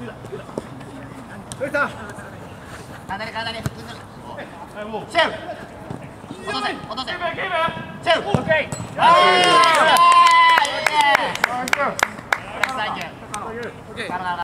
体にシェフ落とせセーフ。オッケー。